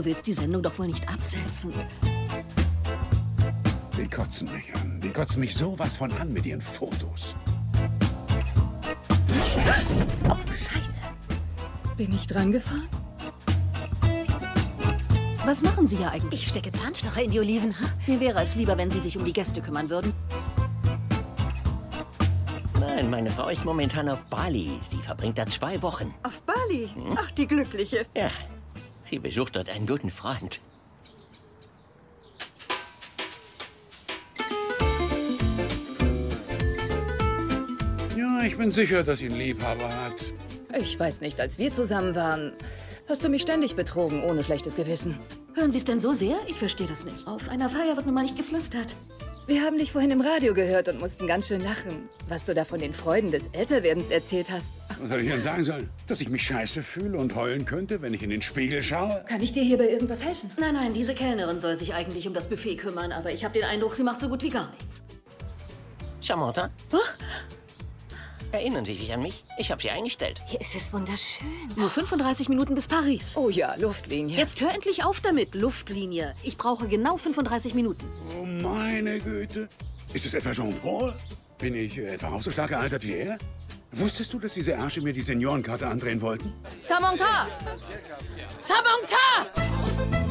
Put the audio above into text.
du willst die Sendung doch wohl nicht absetzen. Die kotzen mich an. Die kotzen mich sowas von an mit ihren Fotos. Oh, Scheiße. Bin ich dran gefahren? Was machen Sie ja eigentlich? Ich stecke Zahnstocher in die Oliven. Mir wäre es lieber, wenn Sie sich um die Gäste kümmern würden. Nein, meine Frau ist momentan auf Bali. Sie verbringt da 2 Wochen. Auf Bali? Ach, die Glückliche. Ja, sie besucht dort einen guten Freund. Ja, ich bin sicher, dass sie einen Liebhaber hat. Ich weiß nicht, als wir zusammen waren, hast du mich ständig betrogen, ohne schlechtes Gewissen. Hören Sie es denn so sehr? Ich verstehe das nicht. Auf einer Feier wird nun mal nicht geflüstert. Wir haben dich vorhin im Radio gehört und mussten ganz schön lachen, was du da von den Freuden des Älterwerdens erzählt hast. Was soll ich denn sagen sollen? Dass ich mich scheiße fühle und heulen könnte, wenn ich in den Spiegel schaue? Kann ich dir hier bei irgendwas helfen? Nein, nein, diese Kellnerin soll sich eigentlich um das Buffet kümmern, aber ich habe den Eindruck, sie macht so gut wie gar nichts. Samantha? Oh? Erinnern Sie sich an mich? Ich habe Sie eingestellt. Hier ist es wunderschön. Nur 35 Minuten bis Paris. Oh ja, Luftlinie. Jetzt hör endlich auf damit, Luftlinie. Ich brauche genau 35 Minuten. Oh, meine Güte. Ist es etwa Jean-Paul? Bin ich etwa auch so stark gealtert wie er? Wusstest du, dass diese Ärsche mir die Seniorenkarte andrehen wollten? Samantha! Samantha!